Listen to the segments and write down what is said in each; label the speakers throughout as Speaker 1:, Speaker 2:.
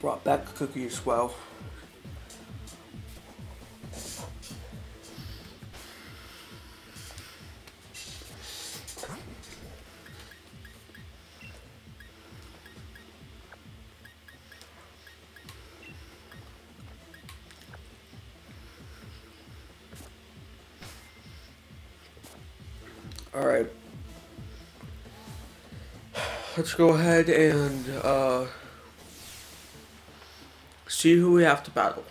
Speaker 1: Brought back a cookie as well. Alright. Let's go ahead and see who we have to battle.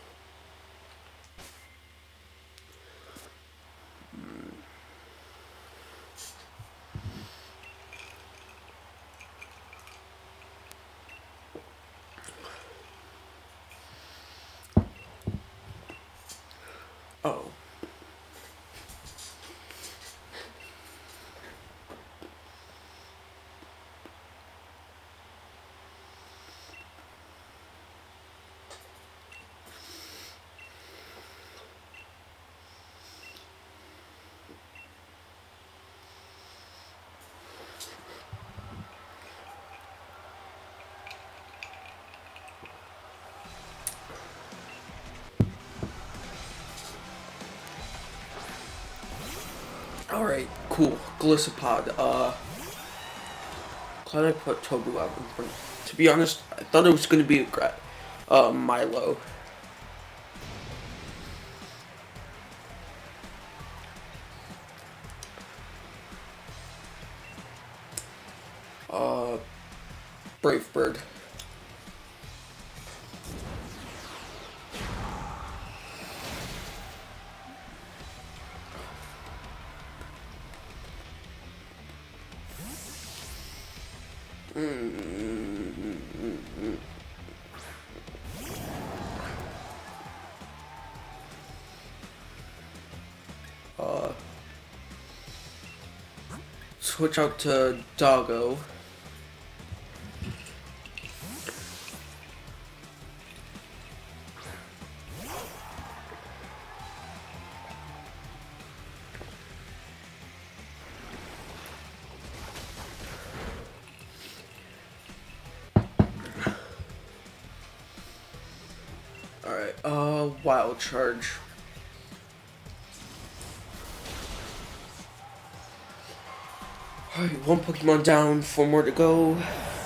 Speaker 1: Oh. Alright, cool. Glisopod. Glad I put Tobu out in front. To be honest, I thought it was gonna be a Milo. Brave Bird. Switch out to Doggo. Alright, Wild Charge. Alright, one Pokemon down, 4 more to go.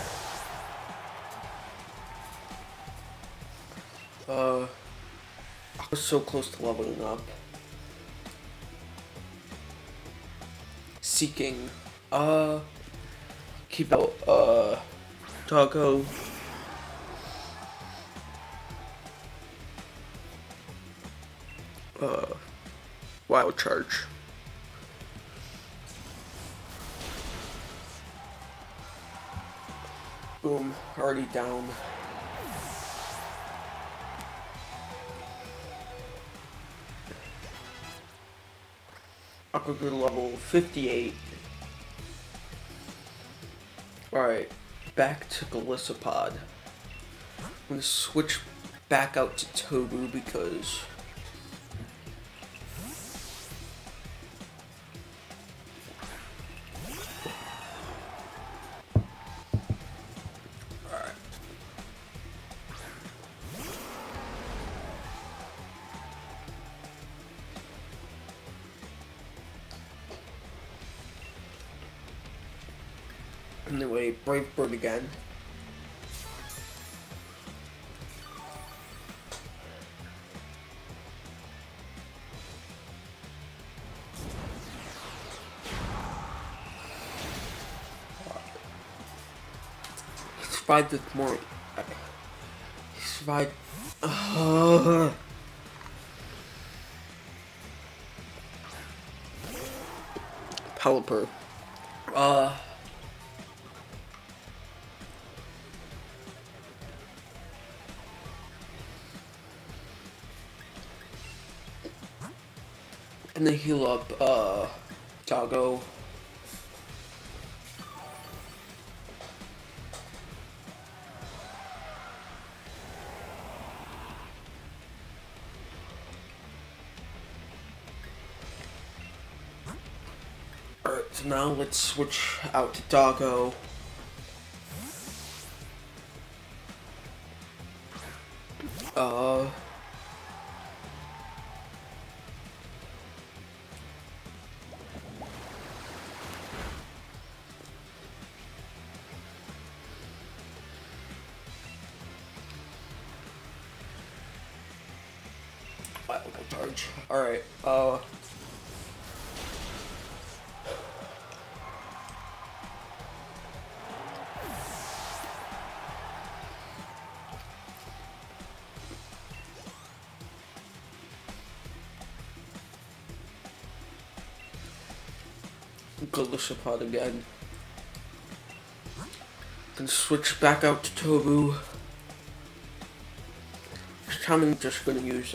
Speaker 1: I was so close to leveling up. Seeking. Keep out, Doggo. Wild Charge. Boom, already down. Aqua to level 58. Alright, back to Glisopod. I'm gonna switch back out to Tobu because anyway, Brave Bird again. He survived this morning. He survived. Pelipper. And then heal up, Doggo. Alright, so now let's switch out to Doggo. Uh... Wild charge. Alright, Glisopod again. Then switch back out to Tobu. This time I'm just gonna use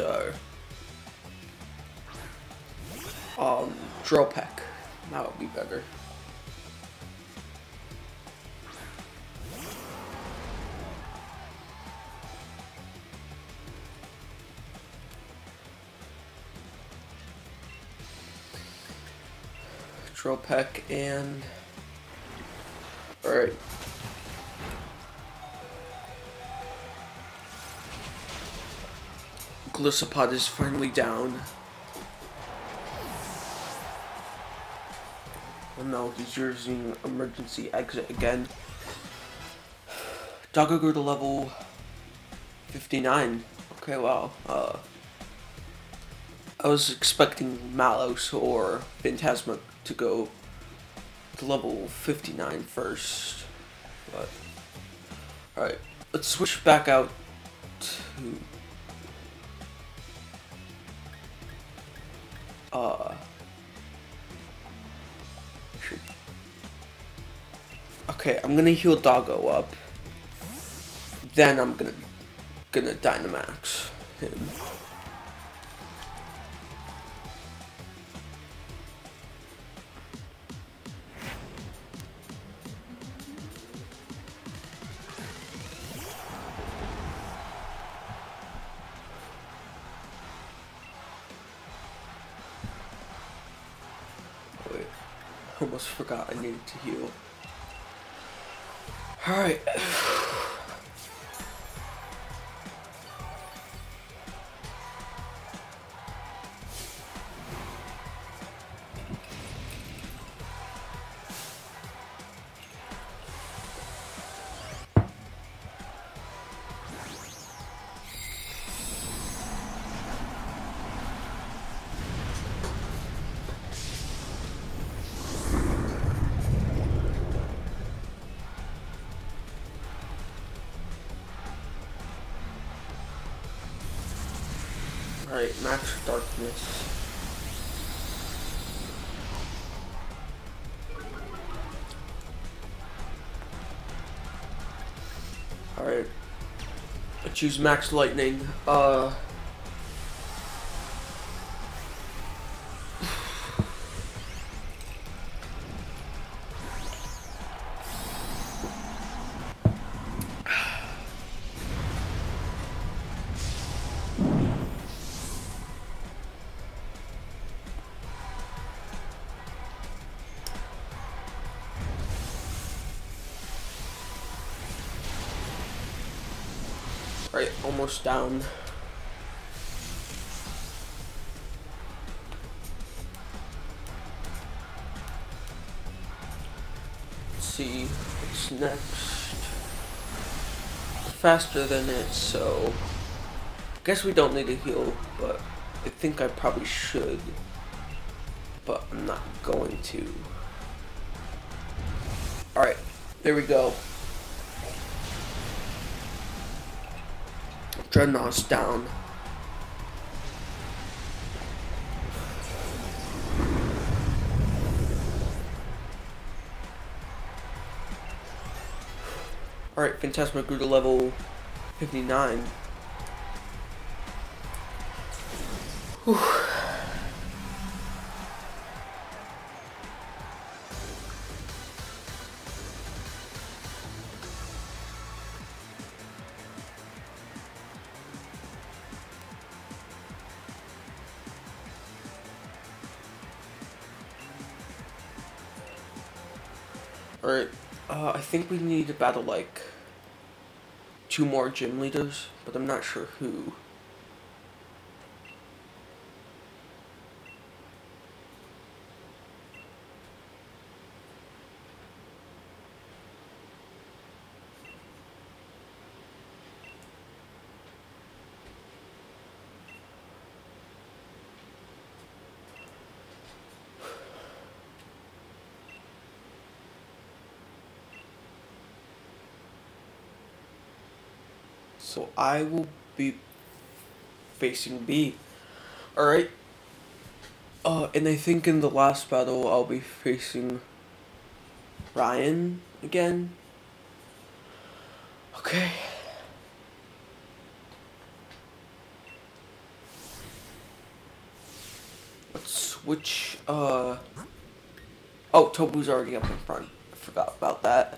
Speaker 1: Drill Peck. That would be better. Drill Peck and alright. Glisopod is finally down. Oh no, he's using emergency exit again. Doggo grew to level 59. Okay, wow. I was expecting Malos or Phantasma to go to level 59 first. But alright, let's switch back out to okay, I'm gonna heal Doggo up. Then I'm gonna Dynamax him. Wait, almost forgot I needed to heal. Alright. Alright, Max Darkness. Alright. I choose Max Lightning. Right, almost down. Let's see what's next. Faster than it, so guess we don't need to heal, but I think I probably should. But I'm not going to. Alright, there we go. Dreadnought's down. Alright, Phantasma grew to level 59. Whew. Alright, I think we need to battle like 2 more gym leaders, but I'm not sure who. So I will be facing B. Alright. And I think in the last battle I'll be facing Ryan again. Okay. Let's switch, Oh, Tobu's already up in front. I forgot about that.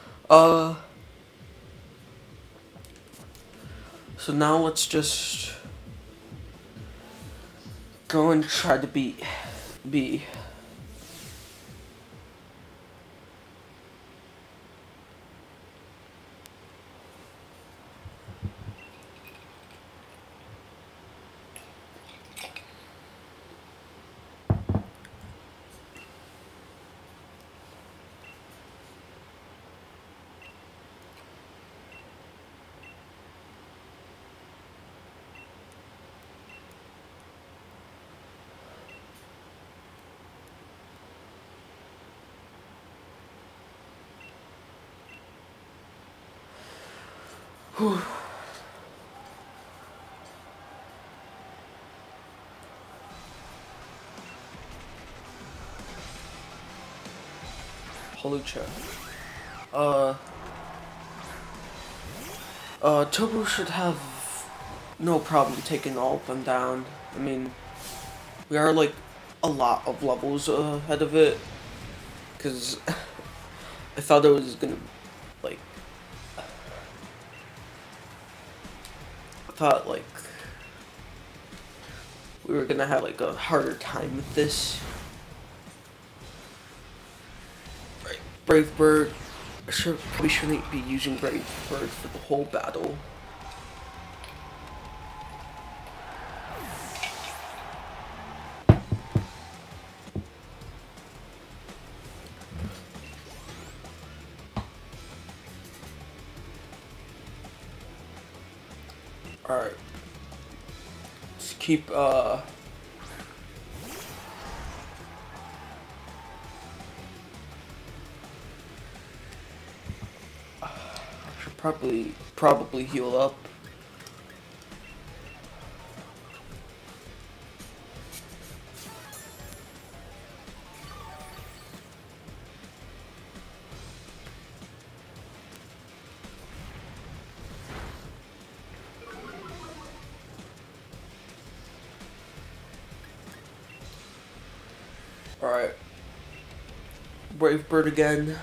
Speaker 1: So now let's just go and try to beat B. Whew. Halucha. Tobu should have no problem taking all of them down. I mean, we are like a lot of levels ahead of it, because I thought it was gonna, like, we were gonna have like a harder time with this. Right, Brave Bird. We shouldn't be using Brave Bird for the whole battle. Alright. Let's keep, should probably heal up. Alright. Brave Bird again.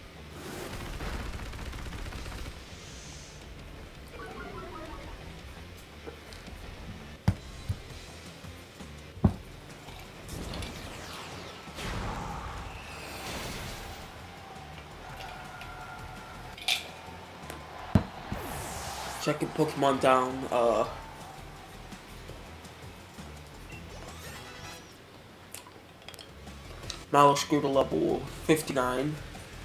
Speaker 1: Second Pokemon down, Mouse grew to level 59.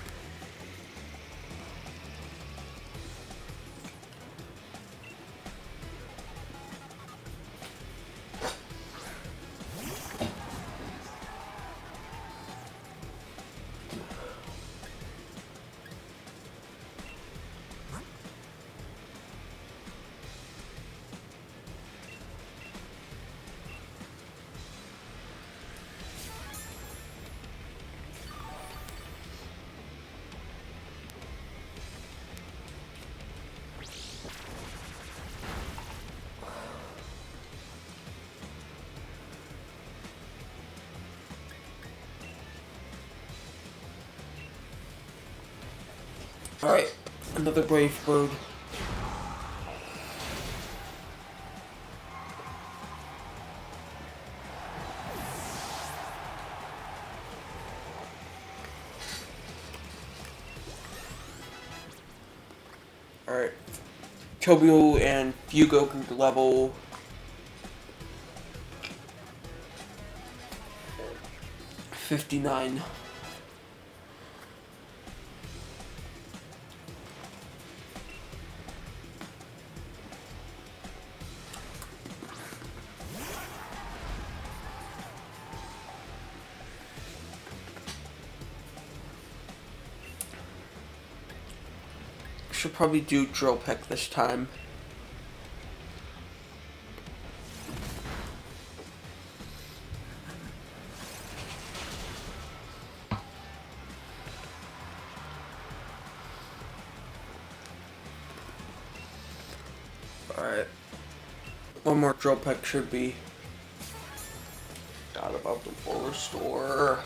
Speaker 1: Alright, another Brave Bird. Alright. Tobio and Fugo can level 59. Should probably do Drill Peck this time. Alright. One more Drill Peck should be out about the full restore.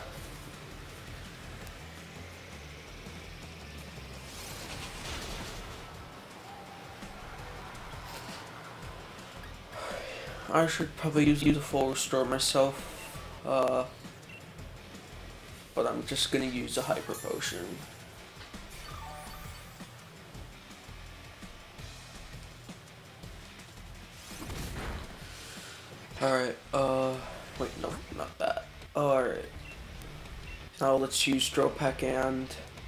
Speaker 1: I should probably use a full restore myself, but I'm just gonna use a hyper potion. Alright, wait, no, not that. Alright. Now let's use Drill Peck and...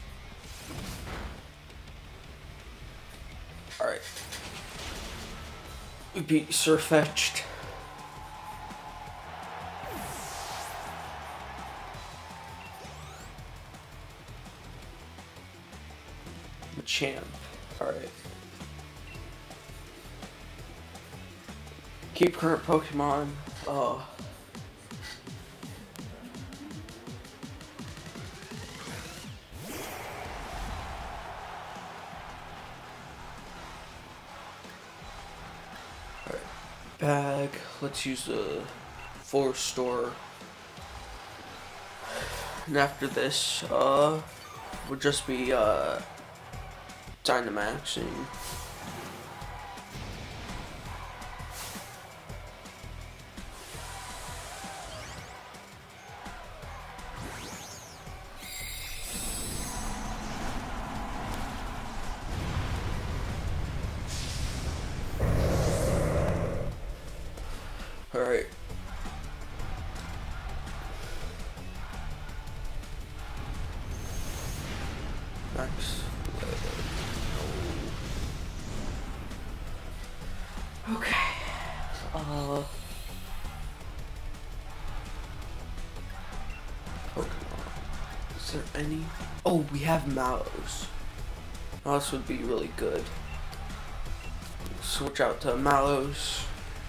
Speaker 1: Alright. We beat Surfetched. Champ. Alright. Keep current Pokemon. Alright. Bag. Let's use the full restore. And after this, would just be, Dynamaxing. Alright. Max. Okay. Pokemon. Is there any? Oh, we have Mallows. Mallows would be really good. Switch out to Mallows.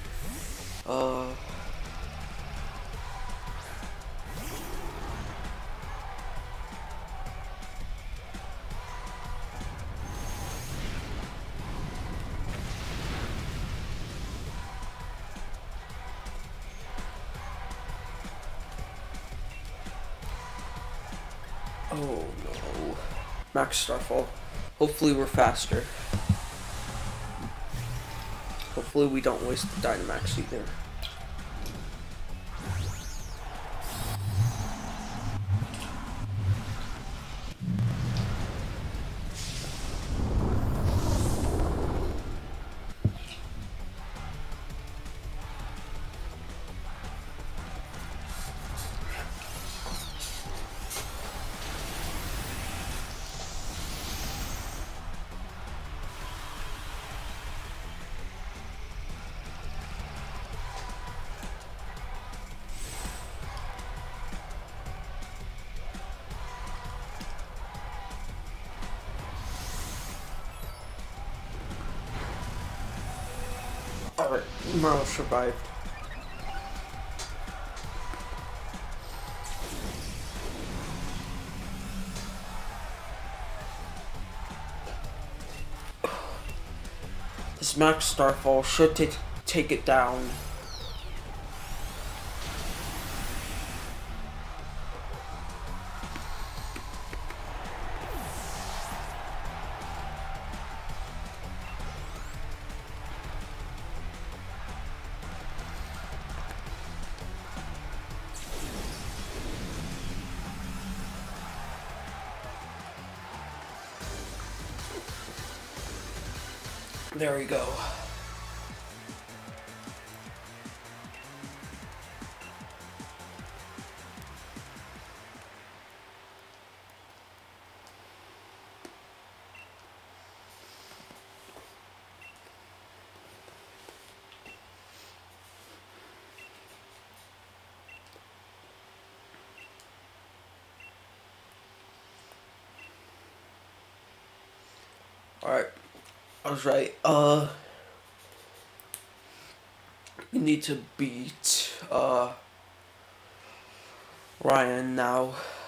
Speaker 1: Oh no. Max Starfall. Hopefully we're faster. Hopefully we don't waste the Dynamax either. Alright, Merle survived. This Max Starfall should take it down. There we go. Alright, I was right. We need to beat, Ryan now.